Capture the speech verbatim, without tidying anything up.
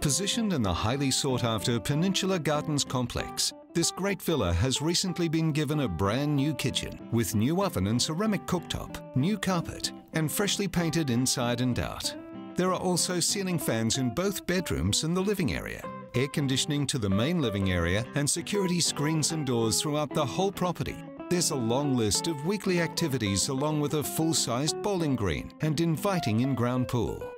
Positioned in the highly sought-after Peninsula Gardens complex, this great villa has recently been given a brand new kitchen with new oven and ceramic cooktop, new carpet, and freshly painted inside and out. There are also ceiling fans in both bedrooms and the living area, air conditioning to the main living area, and security screens and doors throughout the whole property. There's a long list of weekly activities along with a full-sized bowling green and inviting in-ground pool.